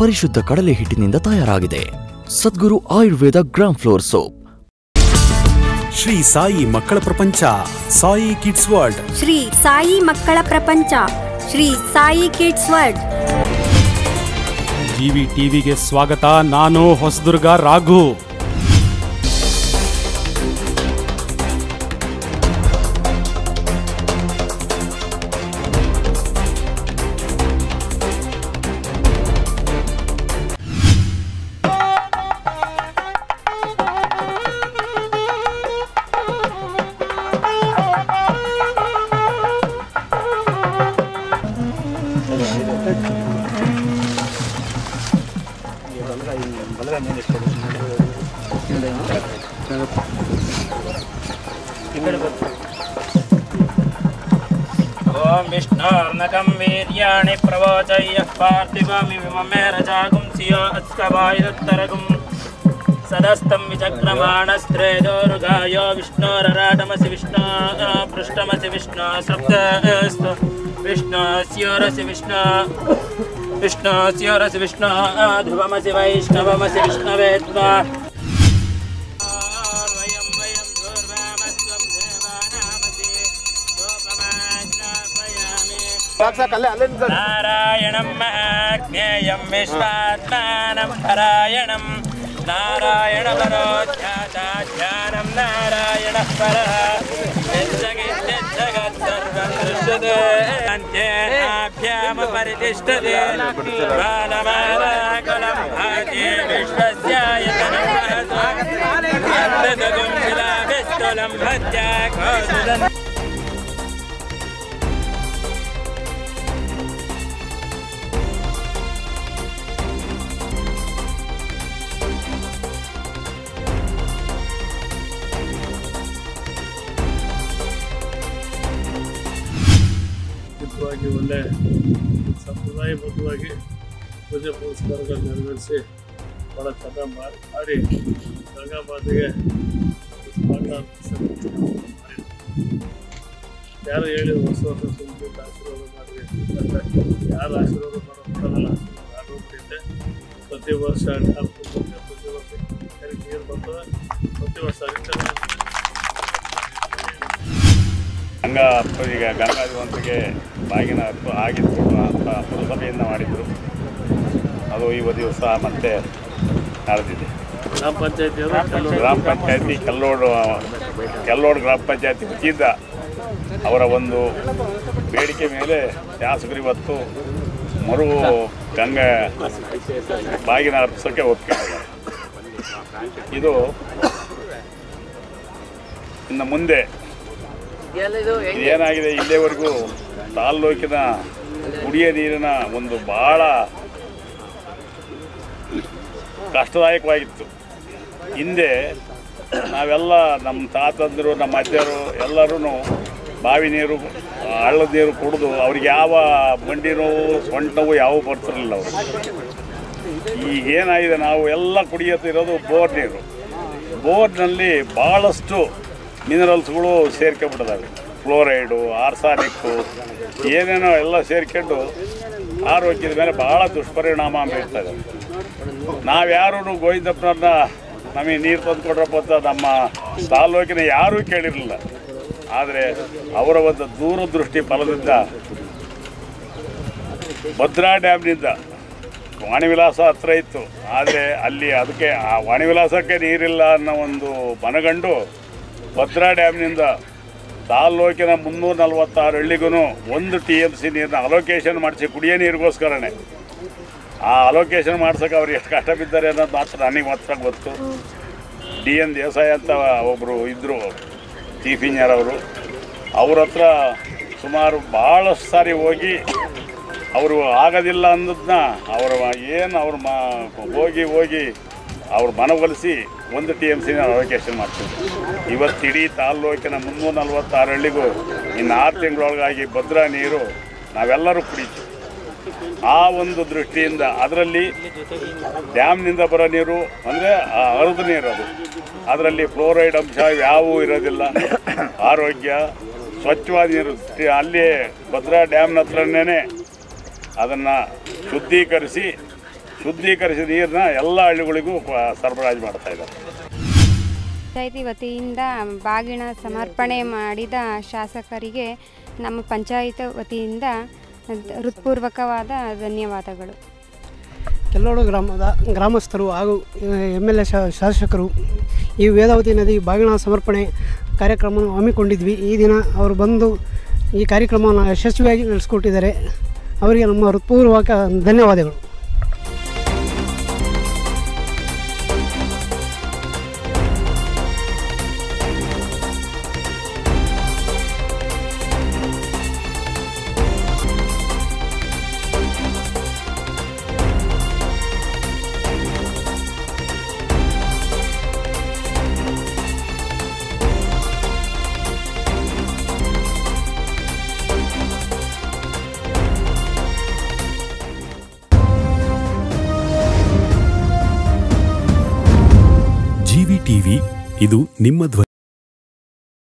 ಪರಿಶುದ್ಧ ಕಡಲೆ ಹಿಟ್ಟಿನಿಂದ ತಯಾರಾಗಿದೆ. Sadguru Ayurveda gram flour soap. Shri Sai ಮಕ್ಕಳ ಪ್ರಪಂಚ, ಸಾಯಿ ಕಿಡ್ಸ್ ವರ್ಲ್ಡ್. ಶ್ರೀ ಸಾಯಿ ಮಕ್ಕಳ ಪ್ರಪಂಚ, Shri Sai kids world. GV ಟಿವಿಗೆ ಸ್ವಾಗತ. ನಾನು ಹೊಸದುರ್ಗ ರಾಘು. ओम विष्णुर्नकं वीर्याणि प्रवोचय्यः पार्थिवमिममे रजागुंसियो अस्कवायुत्तरगुं सदस्तं विचक्रमाणस्त्रेजोरुगायो विष्णोरराटमसि विष्णो पृष्ठमसि विष्णो सप्तस्तु विष्णोस्योरसि विष्णो ध्रुवमसि वैष्णवमसि विष्णवेत्वा नारायणं महाज्ञेयं विश्वात्मानं परायणं नारायणपरो ध्यानं नारायणः परः जगत्सर्वं दृश्यते अन्त्येनाभ्यामपरितिष्ठते बालमालाकुलं भागे विश्वस्यायतनं महतो शिलाभिस्तुलं भज्याघोषुदन् ಒಳ್ಳೆ ಸಂಪ್ರದಾಯಬದ್ಧವಾಗಿ ಪೂಜೆ ಪುರಸ್ಕಾರಗಳು ನೆರವೇರಿಸಿ ಭಾಳ ಚೆನ್ನಾಗಿ ಮಾಡಿ ಗಂಗಾಮಾತೆಗೆ ಯಾರು ಹೇಳಿ ಹೊಸ ಸುಮ್ಮನೆ ಆಶೀರ್ವಾದ ಮಾಡಿರಿ, ಯಾರು ಆಶೀರ್ವಾದ ಮಾಡೋಲ್ಲ ಆಗೋಗ್ಬಿಟ್ಟಿದ್ದೆ. ಪ್ರತಿ ವರ್ಷ ಪ್ರತಿ ವರ್ಷ ನೀರು ಬರ್ತದೆ, ಪ್ರತಿ ವರ್ಷ ಈಗ ಗಂಗಾಧಿವಂತಿಗೆ ಬಾಗಿನ ಹತ್ತು ಆಗಿತ್ತು ಅಂತ ಪುರಸಭೆಯಿಂದ ಮಾಡಿದರು. ಅದು ಇವತ್ತು ದಿವಸ ಮತ್ತೆ ನಡೆದಿದೆ. ಗ್ರಾಮ ಪಂಚಾಯತಿ ಕೆಲ್ಲೋಡು ಗ್ರಾಮ ಪಂಚಾಯತಿ ವತಿಯಿಂದ ಅವರ ಒಂದು ಬೇಡಿಕೆ ಮೇಲೆ ಶಾಸಕರು ಇವತ್ತು ಮರು ಗಂಗಾ ಬಾಗಿನ ಅರ್ಪಿಸೋಕ್ಕೆ ಒಪ್ಪಿಕೊಂಡಿದ್ದಾರೆ. ಇದು ಇನ್ನು ಮುಂದೆ ಏನಾಗಿದೆ, ಇಲ್ಲಿವರೆಗೂ ತಾಲ್ಲೂಕಿನ ಕುಡಿಯ ನೀರಿನ ಒಂದು ಭಾಳ ಕಷ್ಟದಾಯಕವಾಗಿತ್ತು. ಹಿಂದೆ ನಾವೆಲ್ಲ ನಮ್ಮ ತಾತಂದರು ನಮ್ಮ ಅಜ್ಜರು ಎಲ್ಲರೂ ಬಾವಿ ನೀರು ಹಳ್ಳದ ನೀರು ಕುಡಿದು ಅವ್ರಿಗೆ ಯಾವ ಮಂಡಿ ನೋವು ಸೊಂಟ ನೋವು ಯಾವ ಬರ್ತಿರಲಿಲ್ಲ ಅವರು. ಈಗೇನಾಗಿದೆ, ನಾವು ಎಲ್ಲ ಕುಡಿಯುತ್ತಿರೋದು ಬೋರ್ ನೀರು. ಬೋರ್ನಲ್ಲಿ ಭಾಳಷ್ಟು ಮಿನರಲ್ಸ್ಗಳು ಸೇರ್ಕೊಂಡ್ಬಿಟ್ಟಿದ್ದಾವೆ. ಫ್ಲೋರೈಡು, ಆರ್ಸಾನಿಕ್ಕು ಏನೇನೋ ಎಲ್ಲ ಸೇರ್ಕೊಂಡು ಆರೋಗ್ಯದ ಮೇಲೆ ಭಾಳ ದುಷ್ಪರಿಣಾಮ ಬೀರ್ತಾಯಿದೆ. ನಾವ್ಯಾರೂ ಗೋವಿಂದಪ್ಪನವ್ರನ್ನ ನಮಗೆ ನೀರು ತಂದು ಕೊಡ್ರಪ್ಪ ಅಂತ ನಮ್ಮ ತಾಲ್ಲೂಕಿನ ಯಾರೂ ಕೇಳಿರಲಿಲ್ಲ. ಆದರೆ ಅವರ ಒಂದು ದೂರದೃಷ್ಟಿ ಫಲದಿಂದ ಭದ್ರಾ ಡ್ಯಾಮ್ನಿಂದ ವಾಣಿವಿಲಾಸ ಹತ್ರ ಇತ್ತು, ಆದರೆ ಅಲ್ಲಿ ಅದಕ್ಕೆ ಆ ವಾಣಿವಿಲಾಸಕ್ಕೆ ನೀರಿಲ್ಲ ಅನ್ನೋ ಒಂದು ಮನಗಂಡು ಭದ್ರಾ ಡ್ಯಾಮ್ನಿಂದ ತಾಲ್ಲೂಕಿನ 346 ಹಳ್ಳಿಗೂ 1 TMC ನೀರನ್ನ ಅಲೋಕೇಶನ್ ಮಾಡಿಸಿ ಕುಡಿಯೋ ನೀರಿಗೋಸ್ಕರನೇ. ಆ ಅಲೋಕೇಶನ್ ಮಾಡ್ಸೋಕೆ ಅವ್ರು ಎಷ್ಟು ಕಷ್ಟ ಬಿದ್ದಾರೆ ಅನ್ನೋದು ಮಾತ್ರ ನನಗೆ ಮಾತ್ರ ಗೊತ್ತು. DN ದೇಸಾಯಿ ಅಂತ ಒಬ್ಬರು ಇದ್ದರು, ಚೀಫ್ ಇಂಜಿನಿಯರ್ ಅವರು. ಅವ್ರ ಹತ್ರ ಸುಮಾರು ಭಾಳಷ್ಟು ಸಾರಿ ಹೋಗಿ ಅವರು ಆಗೋದಿಲ್ಲ ಅನ್ನೋದನ್ನ ಅವ್ರು ಹೋಗಿ ಅವ್ರ ಮನವೊಲಿಸಿ 1 TMC ಅಲೋಕೇಶನ್ ಮಾಡ್ತಿದ್ರು. ಇವತ್ತು ಇಡೀ ತಾಲ್ಲೂಕಿನ 346 ಹಳ್ಳಿಗೂ ಇನ್ನು 6 ತಿಂಗಳೊಳಗಾಗಿ ಭದ್ರಾ ನೀರು ನಾವೆಲ್ಲರೂ ಕುಡಿತೀವಿ. ಆ ಒಂದು ದೃಷ್ಟಿಯಿಂದ ಅದರಲ್ಲಿ ಡ್ಯಾಮ್ನಿಂದ ಬರೋ ನೀರು ಅಂದರೆ ಹರಿದ ನೀರು, ಅದರಲ್ಲಿ ಫ್ಲೋರೈಡ್ ಅಂಶ ಯಾವೂ ಇರೋದಿಲ್ಲ. ಆರೋಗ್ಯ ಸ್ವಚ್ಛವಾದ ನೀರು ಅಲ್ಲಿ ಭದ್ರಾ ಡ್ಯಾಮ್ನ ಹತ್ರನೇ ಅದನ್ನು ಶುದ್ಧೀಕರಿಸಿ ಶುದ್ಧೀಕರಿಸಿದ ನೀರನ್ನ ಎಲ್ಲ ಹಳ್ಳಿಗಳಿಗೂ ಸರಬರಾಜು ಮಾಡ್ತಾ ಇದ್ದಾರೆ. ಪಂಚಾಯಿತಿ ವತಿಯಿಂದ ಬಾಗಿಣ ಸಮರ್ಪಣೆ ಮಾಡಿದ ಶಾಸಕರಿಗೆ ನಮ್ಮ ಪಂಚಾಯತ್ ವತಿಯಿಂದ ಹೃತ್ಪೂರ್ವಕವಾದ ಧನ್ಯವಾದಗಳು. ಕೆಲ್ಲೋಡು ಗ್ರಾಮದ ಗ್ರಾಮಸ್ಥರು ಹಾಗೂ MLA ಶಾಸಕರು ಈ ವೇದಾವತಿ ನದಿ ಬಾಗಿಣ ಸಮರ್ಪಣೆ ಕಾರ್ಯಕ್ರಮವನ್ನು ಹಮ್ಮಿಕೊಂಡಿದ್ವಿ. ಈ ದಿನ ಅವರು ಬಂದು ಈ ಕಾರ್ಯಕ್ರಮವನ್ನು ಯಶಸ್ವಿಯಾಗಿ ನಡೆಸಿಕೊಟ್ಟಿದ್ದಾರೆ. ಅವರಿಗೆ ನಮ್ಮ ಹೃತ್ಪೂರ್ವಕ ಧನ್ಯವಾದಗಳು. ಜಿವಿ ಟಿವಿ, ಇದು ನಿಮ್ಮ ಧ್ವನಿ.